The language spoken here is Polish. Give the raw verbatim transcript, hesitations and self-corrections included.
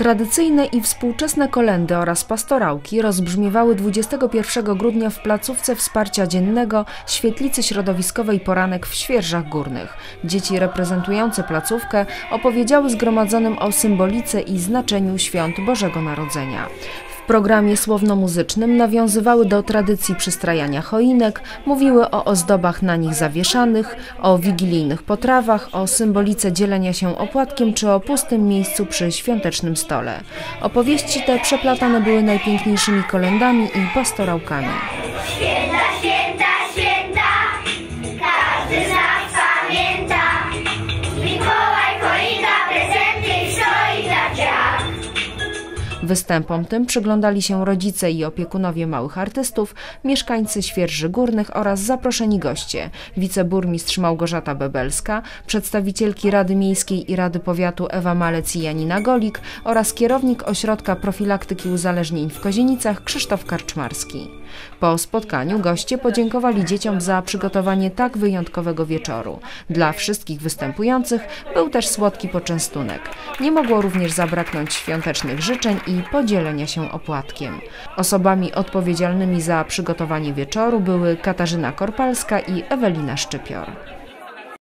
Tradycyjne i współczesne kolędy oraz pastorałki rozbrzmiewały dwudziestego pierwszego grudnia w placówce wsparcia dziennego Świetlicy Środowiskowej Poranek w Świerżach Górnych. Dzieci reprezentujące placówkę opowiedziały zgromadzonym o symbolice i znaczeniu świąt Bożego Narodzenia. W programie słowno-muzycznym nawiązywały do tradycji przystrajania choinek, mówiły o ozdobach na nich zawieszanych, o wigilijnych potrawach, o symbolice dzielenia się opłatkiem czy o pustym miejscu przy świątecznym stole. Opowieści te przeplatane były najpiękniejszymi kolędami i pastorałkami. Święta, święta, święta, każdy z nas pamięta. Mikołaj, choinka, prezenty i stoi dla dziad. Występom tym przyglądali się rodzice i opiekunowie małych artystów, mieszkańcy Świerży Górnych oraz zaproszeni goście, wiceburmistrz Małgorzata Bebelska, przedstawicielki Rady Miejskiej i Rady Powiatu Ewa Malec i Janina Golik oraz kierownik Ośrodka Profilaktyki Uzależnień w Kozienicach Krzysztof Karczmarski. Po spotkaniu goście podziękowali dzieciom za przygotowanie tak wyjątkowego wieczoru. Dla wszystkich występujących był też słodki poczęstunek. Nie mogło również zabraknąć świątecznych życzeń i podzielenia się opłatkiem. Osobami odpowiedzialnymi za przygotowanie wieczoru były Katarzyna Korpalska i Ewelina Szczypior.